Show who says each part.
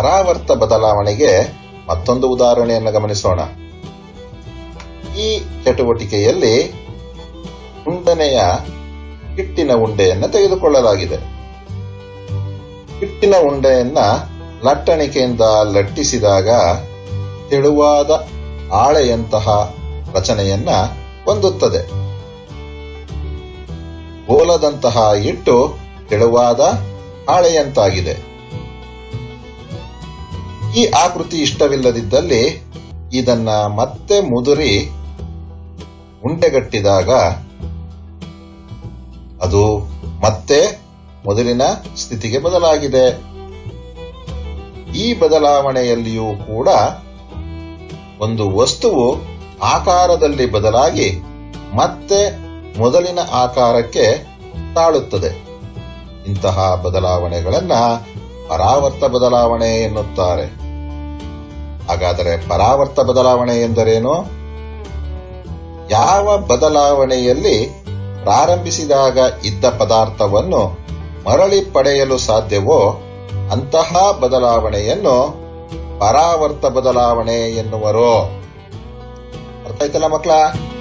Speaker 1: ಪರಾವರ್ತ ಬದಲಾವಣೆಗೆ ಮತ್ತೊಂದು ಉದಾಹರಣೆಯನ್ನು ಗಮನಿಸೋಣ. ಈ ಚಟುವಟಿಕೆಯಲ್ಲಿ ಉಂಡನೆಯ ಹಿಟ್ಟಿನ ಉಂಡೆಯನ್ನು ತೆಗೆದುಕೊಳ್ಳಲಾಗಿದೆ. ಹಿಟ್ಟಿನ ಉಂಡೆಯನ್ನ ಲಟ್ಟಣಿಕೆಯಿಂದ ಲಟ್ಟಿಸಿದಾಗ ತೆಳುವಾದ ಹಾಳೆಯಂತಹ ರಚನೆಯನ್ನ ಹೊಂದುತ್ತದೆ. ಗೋಲದಂತಹ ಹಿಟ್ಟು ತೆಳುವಾದ ಹಾಳೆಯಂತಾಗಿದೆ. ಈ ಆಕೃತಿ ಇಷ್ಟವಿಲ್ಲದಿದ್ದಲ್ಲಿ ಇದನ್ನ ಮತ್ತೆ ಮುದುರಿ ಉಂಡೆಗಟ್ಟಿದಾಗ ಅದು ಮತ್ತೆ ಮೊದಲಿನ ಸ್ಥಿತಿಗೆ ಬದಲಾಗಿದೆ. ಈ ಬದಲಾವಣೆಯಲ್ಲಿಯೂ ಕೂಡ ಒಂದು ವಸ್ತುವು ಆಕಾರದಲ್ಲಿ ಬದಲಾಗಿ ಮತ್ತೆ ಮೊದಲಿನ ಆಕಾರಕ್ಕೆ ತಾಳುತ್ತದೆ. ಇಂತಹ ಬದಲಾವಣೆಗಳನ್ನ ಪರಾವರ್ತ ಬದಲಾವಣೆ ಎನ್ನುತ್ತಾರೆ. ಹಾಗಾದರೆ ಪರಾವರ್ತ ಬದಲಾವಣೆ ಎಂದರೇನು? ಯಾವ ಬದಲಾವಣೆಯಲ್ಲಿ ಪ್ರಾರಂಭಿಸಿದಾಗ ಇದ್ದ ಪದಾರ್ಥವನ್ನು ಮರಳಿ ಪಡೆಯಲು ಸಾಧ್ಯವೋ ಅಂತಹ ಬದಲಾವಣೆಯನ್ನು ಪರಾವರ್ತ ಬದಲಾವಣೆ ಎನ್ನುವರು. ಅರ್ಥ ಆಯ್ತಲ್ಲ ಮಕ್ಕಳ?